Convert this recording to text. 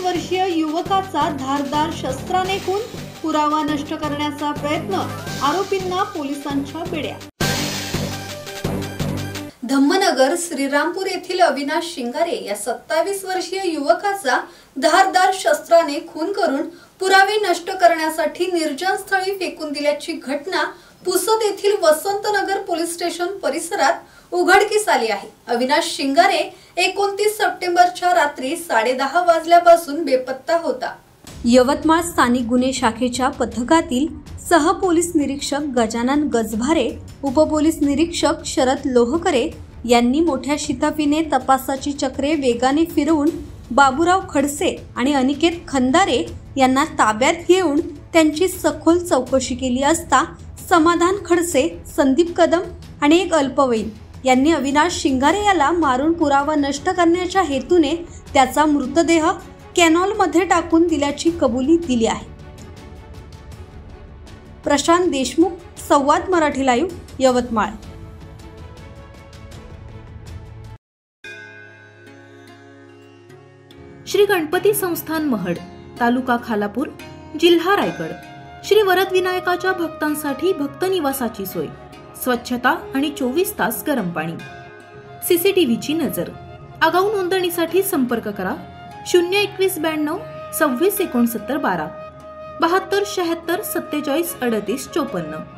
वर्षीय युवकाचा धारदार शस्त्राने खून, पुरावा नष्ट करण्याचा प्रयत्न, आरोपींना पोलिसांच्या बेड्या। धम्मनगर श्रीरामपूर येथील अविनाश शिंगारे या 27 वर्षीय युवकाचा धारदार शस्त्राने खून करून पुरावे नष्ट करण्यासाठी निर्जन स्थळी फेकून दिल्याची घटना पुसद येथील वसंतनगर पोलीस स्टेशन परिसरात उघडकीस आली आहे। अविनाश शिंगारे 29 सप्टेंबरच्या रात्री 10:30 वाजल्यापासून बेपत्ता होता। यवतमाळ स्थानिक गुन्हे शाखेच्या पथकातील सह पोलीस निरीक्षक गजानन गजभारे, उपपोलीस निरीक्षक शरद लोहकरे यांनी मोठ्या शिताफीने तपासाची चक्रे वेगाने फिरवून बाबूराव खडसे आणि अनिकेत खंदारे यांना ताब्यात घेऊन त्यांची सखोल चौकशी केली असता समाधान खडसे, संदीप कदम आणि एक अल्पवयीन यांनी अविनाश शिंगारे याला मारून पुरावा नष्ट करण्याच्या हेतूने त्याचा मृतदेह कॅनॉलमध्ये टाकून दिल्याची कबुली दिली आहे। प्रशांत देशमुख, संवाद मराठी लाईव्ह, यवतमाळ। श्री गणपती संस्थान महड, तालुका खालापूर, जिल्हा रायगड। श्री वरद विनायकाच्या भक्तांसाठी भक्त निवासाची सोय, स्वच्छता आणि 24 तास गरम पाणी, सीसीटीव्हीची नजर। आगाऊ नोंदणीसाठी संपर्क करा 02192 26 69 12 72 76 47 38 54।